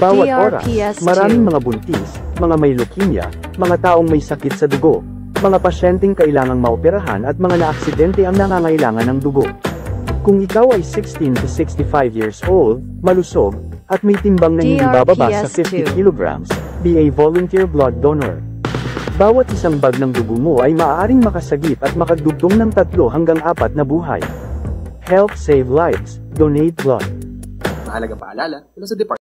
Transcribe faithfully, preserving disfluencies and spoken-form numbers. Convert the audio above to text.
Bawat oras, D R P S two. maraming mga buntis, mga may leukemia, mga taong may sakit sa dugo, mga pasyenteng kailangang maoperahan at mga naaksidente ang nangangailangan ng dugo. Kung ikaw ay sixteen to sixty-five years old, malusog, at may timbang na hindi bababa sa fifty kilograms, be a volunteer blood donor. Bawat isang bag ng dugo mo ay maaaring makasagip at makagdugtong ng tatlo hanggang apat na buhay. Help save lives. Donate blood. Mahalagang paalala mula sa Department